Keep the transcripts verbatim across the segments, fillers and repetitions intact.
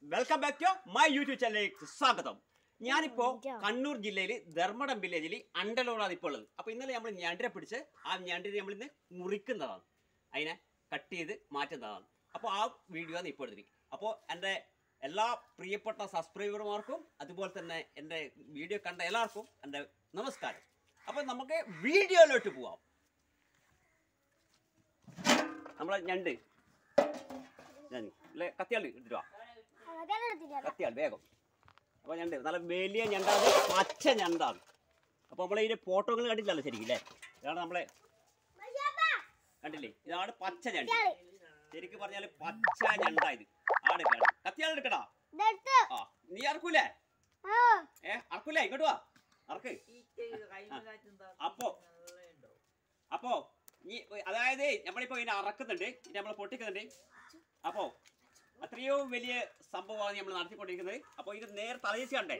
Welcome back to my YouTube ചാനലിലേക്ക് സ്വാഗതം. ഞാനിപ്പോൾ കണ്ണൂർ ജില്ലയിൽ ധർമ്മടം വില്ലേജിൽ അണ്ടലോടാണ് ഇപ്പോൾ ഉള്ളത്. അപ്പോൾ ഇന്നലെ നമ്മൾ ഞണ്ടിനെ പിടിച്ച് ആ ഞണ്ടിനെ നമ്മൾ ഇന്ന് മുറിക്കുന്നതാണ്, അതിനെ കട്ട് ചെയ്ത് മാറ്റുന്നതാണ്. അപ്പോൾ ആ വീഡിയോ ആണ് ഇപ്പോൾ എടുത്തിരിക്കും. അപ്പോൾ എൻ്റെ എല്ലാ പ്രിയപ്പെട്ട സബ്സ്ക്രൈബർമാർക്കും അതുപോലെ തന്നെ എൻ്റെ വീഡിയോ കണ്ട എല്ലാവർക്കും എൻ്റെ നമസ്കാരം. അപ്പോൾ നമുക്ക് വീഡിയോയിലോട്ട് പോവാം. നമ്മളെ ഞണ്ട് ഞാൻ അല്ലേ കത്തിയാൾ എടുത്തിട്ട് വാ, കത്തിയാൾ വേഗം. അപ്പോൾ ഞണ്ട് നല്ല വലിയ ഞണ്ടാണ്, പച്ച ഞണ്ടാണ്. അപ്പോൾ നമ്മൾ ഇതിൻ്റെ ഫോട്ടോകൾ കണ്ടില്ലല്ലോ ശരിക്കും അല്ലേ? ഇതാണ് നമ്മളെ കണ്ടില്ലേ, ഇതാണ് പച്ച ഞണ്ട്. ശരിക്കും പറഞ്ഞാൽ പച്ച ഞണ്ടായത് ആടൊക്കെയാണ്. കത്തിയാൾ എടുക്കടാ. ആ നീ അറക്കൂലേ? ഏ അറക്കൂലേ? ഇങ്ങോട്ട് വാ, അറക്ക്. അപ്പോ അപ്പോ ഈ അതായത് നമ്മളിപ്പോൾ ഇതിനെ അറക്കുന്നുണ്ട്, ഇത് നമ്മൾ പൊട്ടിക്കുന്നുണ്ട്. അപ്പോൾ അത്രയോ വലിയ സംഭവമാണ് നമ്മൾ നടത്തിക്കൊണ്ടിരിക്കുന്നത്. അപ്പോൾ ഇത് നേരെ തലയിച്ച് കണ്ടേ,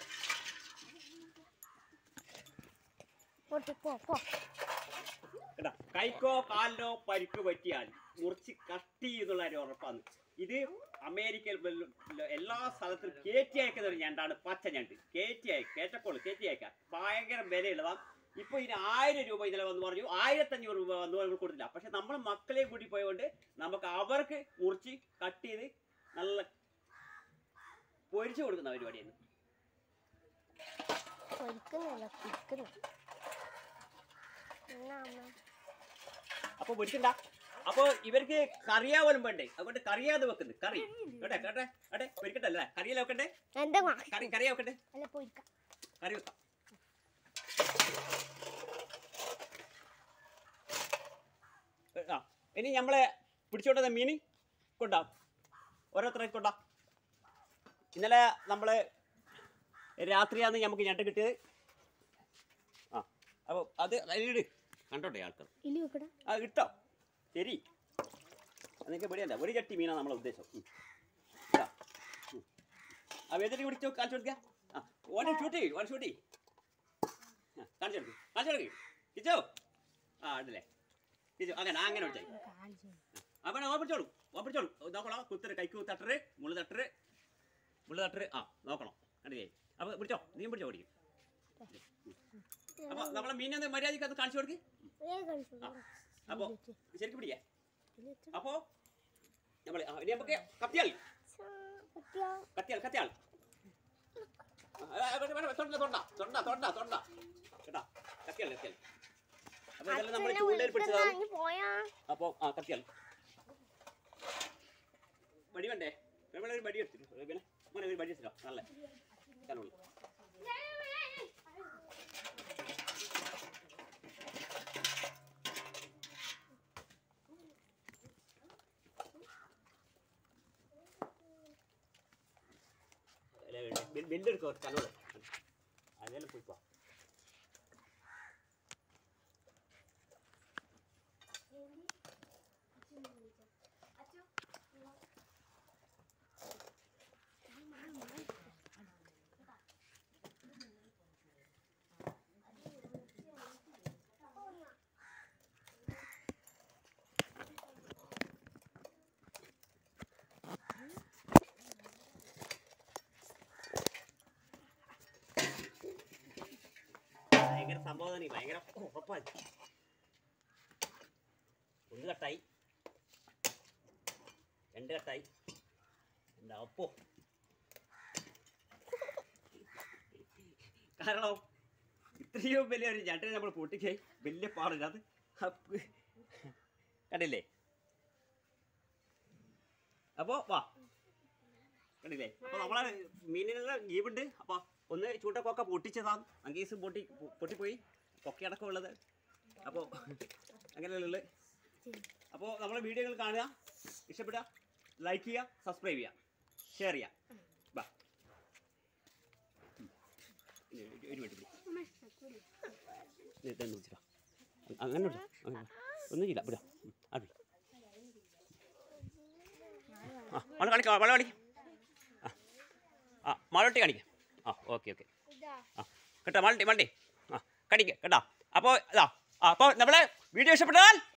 കേട്ടാ, കൈക്കോ കാലിനോ പരിക്ക് പറ്റിയാൽ മുറിച്ച് കട്ട് ചെയ്യുന്നുള്ള ഒരു ഉറപ്പാണ്. ഇത് അമേരിക്കയിൽ എല്ലാ സ്ഥലത്തും കയറ്റി അയക്കുന്ന ഒരു ഞണ്ടാണ് പച്ച ഞണ്ട്. കയറ്റി അയക്കുക, കേറ്റക്കോള് കയറ്റി അയക്കുക, ഭയങ്കര വിലയുള്ളതാണ്. ഇപ്പോൾ ഇതിന് ആയിരം രൂപ ഇന്നലെ വന്ന് പറഞ്ഞു, ആയിരത്തഞ്ഞൂറ് രൂപ വന്ന് നമ്മൾ കൊടുത്തില്ല. പക്ഷെ നമ്മൾ മക്കളെ കൂടി പോയതുകൊണ്ട് നമുക്ക് അവർക്ക് മുറിച്ച് കട്ട് ചെയ്ത് നല്ല പൊരിച്ചു കൊടുക്കുന്ന പരിപാടിയാണ്. അപ്പോൾ പൊരിക്കണ്ട. അപ്പോൾ ഇവർക്ക് കറിയാവലും വേണ്ടേ, അതുകൊണ്ട് കറിയാതെ വെക്കുന്നത് കറി കേട്ടെ കേട്ടെ കേട്ടെ പൊരിക്കട്ടല്ലേ, കറിയല്ലേ വെക്കണ്ടേ? കറി കറിയാ വെക്കണ്ടേ? കറി വെക്കാം. ആ ഇനി നമ്മളെ പിടിച്ചോണ്ടുന്ന മീൻ കൊണ്ടാ ഓരോരുത്തർക്ക് കൊണ്ടാ. ഇന്നലെ നമ്മൾ രാത്രിയാണ് നമുക്ക് ഞണ്ട് കിട്ടിയത്. ആ അപ്പോൾ അത് അതിലിട് കണ്ടോട്ടെ ആൾക്കാർ. ആ ഇട്ടോ ശരി, അതൊക്കെ പെടിയല്ല. ഒരു ചട്ടി മീനാണ് നമ്മളെ ഉദ്ദേശം. ആ വേദന പിടിച്ചോ, കാണിച്ചു കൊടുക്കുക. ആ ഓനെ ഷൂട്ടി ഓനെ ഷൂട്ടി കാണിച്ചു കൊടുക്കും, കാണിച്ചു കൊടുക്കും കിച്ചോ. ആ ഉണ്ടല്ലേ കിച്ചോ, അങ്ങനെ അങ്ങനെ വിളിച്ചാൽ അവനെ ഓ പിടിച്ചോളൂ, ഓ പിടിച്ചോളൂ. നോക്കണം, കുത്തര് കൈക്ക് തട്ടറ്, മുള്ളു തട്ടറ്, മുള്ളു തട്ടറ്. ആ നോക്കണം, കണ്ടില്ലേ? അപ്പോൾ പിടിച്ചോ, നീയും പിടിച്ചോ ഓടിക്കും. അപ്പോൾ നമ്മളെ മീനൊന്ന് മര്യാദയ്ക്ക് അത് കാണിച്ചു കൊടുക്ക്. അപ്പോൾ ശരിക്കും പിടിക്കേ. അപ്പോൾ നമ്മൾ ഇനി നമുക്ക് കത്തിയാൾ കത്തിയാൾ കത്തിയാൾ തൊണ്ട തൊണ്ട തൊണ്ട തൊണ്ട തൊണ്ട കേട്ടാ, കത്തിയാൾ കത്തിയാൾ. അപ്പോൾ ഇതെല്ലാം നമ്മൾ ചൂണ്ടയിൽ പിടിച്ചതാണ്. അപ്പോൾ ആ കത്തിയാൾ വടി വേണ്ടേ? ഒരു വടി എടുത്തിട്ട് പിന്നെ മോനെ ഒരു വടി എടുത്തിട്ടോ, നല്ല കനമുള്ള. ബെല്ലെടുക്കോ കനോട്, അതെല്ലാം പോയിപ്പോ. ഭയങ്കര സംഭവം തന്നെ, ഭയങ്കര ഉറപ്പായി. ഒന്ന് കട്ടായി, രണ്ട് കട്ടായി, എന്താ അപ്പോ കാരണം ഇത്രയും വലിയ ഒരു ഞണ്ടിനെ നമ്മൾ പൊട്ടിക്കായി വലിയ പാടില്ല. അത് കണ്ടില്ലേ? അപ്പോൾ വാ കണ്ടില്ലേ? അപ്പോൾ നമ്മളെ മീനിനെല്ലാം ജീവുണ്ട്. അപ്പോൾ ഒന്ന് ചൂട്ടക്കൊക്കെ പൊട്ടിച്ചതാണ്, അങ്കീസ് പൊട്ടി പൊട്ടിപ്പോയി, കൊക്കയടക്കം ഉള്ളത്. അപ്പോൾ അങ്ങനെയുള്ള. അപ്പോൾ നമ്മളെ വീഡിയോകൾ കാണുക, ഇഷ്ടപ്പെടുക, ലൈക്ക് ചെയ്യുക, സബ്സ്ക്രൈബ് ചെയ്യുക, ഷെയർ ചെയ്യുക. ബാ ഒരു മിനിറ്റ് അങ്ങനെ ഒന്നും ചെയ്യില്ല വിടാ. അടി ആ മഴ കാണിക്കാം, മഴ കാണിക്കാം. ആ ആ മഴട്ടി കാണിക്കാം. ആ ഓക്കെ ഓക്കെ. ആ കേട്ടോ, മൾട്ടി മൾട്ടി ആ കടിക്കുക കേട്ടോ. അപ്പോൾ ഇതാ, അപ്പോൾ നമ്മളെ വീഡിയോ ഇഷ്ടപ്പെട്ടാൽ